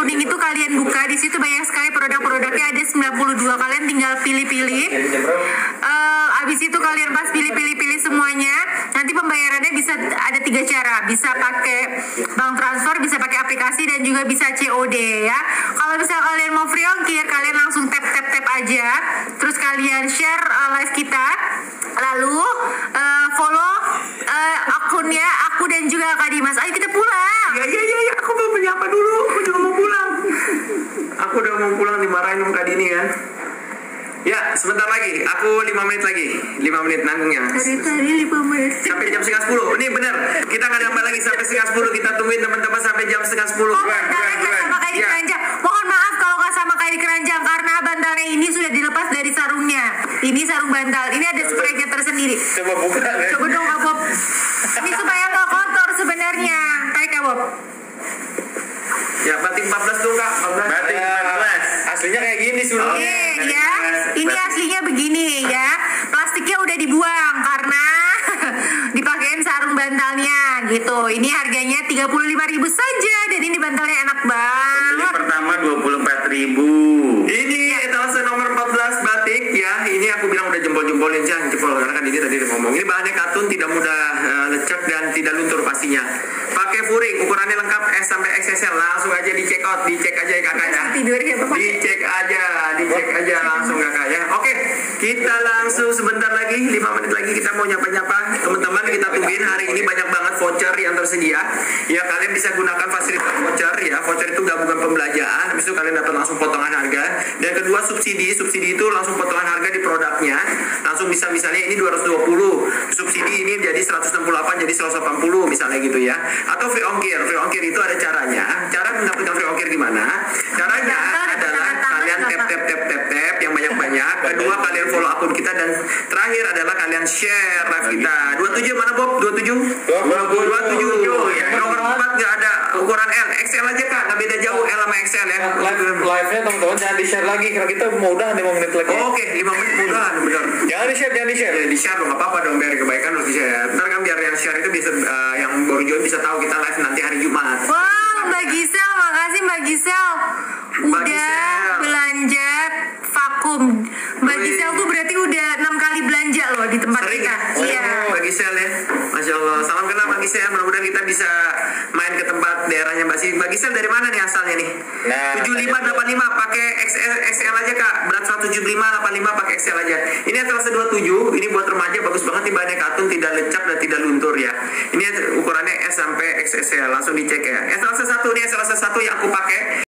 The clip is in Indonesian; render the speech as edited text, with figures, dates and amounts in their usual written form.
kuning itu kalian buka, di situ banyak sekali produk-produknya, ada 92, kalian tinggal pilih-pilih. Abis itu kalian pas pilih semuanya, nanti pembayarannya bisa ada 3 cara, bisa pakai bank transfer, bisa pakai aplikasi, dan juga bisa COD ya. Kalau misal kalian mau free ongkir, kalian langsung tap aja, terus kalian share live kita, lalu follow akunnya aku dan juga Kak Dimas. Ayo kita pulang. Iya, aku mau menyapa dulu, aku juga mau pulang. Aku udah mau pulang, dimarahin sama Kak Dini kan. Ya, sebentar lagi, aku 5 menit lagi, 5 menit nanggungnya. Dari tadi 5 menit. Sampai jam 9:30. Ini bener, kita nggak nambah lagi sampai 9:30. Kita tungguin teman-teman sampai jam 9:30. Sama kayak di keranjang. Mohon maaf kalau nggak sama kayak di keranjang, karena bantalnya ini sudah dilepas dari sarungnya. Ini sarung bantal, ini ada spraynya tersendiri. Coba buka. Coba dong Kak Bob. Ini supaya nggak kotor sebenarnya. Kayak Kak Bob. Ya, batik 14 dulu Kak. Batik 14. Aslinya kayak gini suruh. Ya, ini aslinya begini ya. Plastiknya udah dibuang karena dipakein sarung bantalnya gitu. Ini harganya 35.000 saja, dan ini bantalnya enak Beli banget. pertama 24.000. Ini etalase nomor 14 batik ya. Ini aku bilang udah jempol-jempolin, jangan jempol, karena kan ini tadi udah ngomong. Ini bahannya katun, tidak mudah lecek dan tidak luntur pastinya. Pakai furing, ukurannya lengkap S sampai XXL. Langsung aja dicek out, dicek aja ya Kakak ya. Tidur ya Bapak. Dicek aja langsung Kakak ya. Oke, kita langsung sebentar lagi, 5 menit lagi kita mau nyapa-nyapa. Teman-teman kita tungguin, hari ini banyak banget voucher yang tersedia. Ya, kalian bisa gunakan fasilitas voucher ya. Voucher itu gabungan pembelanjaan, habis itu kalian dapat langsung potongan harga. Dan kedua subsidi itu langsung potongan harga di produknya. Langsung bisa misalnya ini 220, subsidi ini jadi 168 jadi 180 misalnya gitu ya. Atau free ongkir itu ada caranya. Cara mendapatkan free ongkir gimana? Caranya adalah kalian tap yang banyak-banyak. Kedua, kalian follow akun kita, dan terakhir adalah kalian share live kita. 27 mana Bob? 27 ya. Nomor 4 nggak ada ukuran L, XL aja Kak, nggak beda jauh L sama XL ya. Live-nya teman-teman jangan di-share lagi karena kita mau udah 5 menit lagi. Oke, 5 menit mudah, bener. Jangan di-share. Ya, di-share dong, nggak apa-apa dong, biar kebaikan harus di-share. Ntar kan biar yang share itu bisa yang baru join bisa tahu kita live nanti hari Jumat. Wow, Mbak Gisel, makasih Mbak Gisel. Mbak Udah Gisel. belanja vakum. Mbak Wih. Gisel tuh berarti udah 6 kali belanja loh di tempat Sering kita. ya? Iya. Mbak Gisel ya. Masya Allah. Salam kenal Mbak Gisel. Mudah-mudahan kita bisa main ke tempat daerahnya Mbak Gisel. Mbak Gisel dari mana nih asalnya nih? Nah, 7585 pakai XL aja Kak. Berat 175 pakai XL aja. Ini etalase 27. Ini buat remaja, bagus banget nih, bahannya katun, tidak lecak dan tidak luntur ya. Ini ukurannya S sampai XXL. Langsung dicek ya. Etalase 1 yang aku pakai.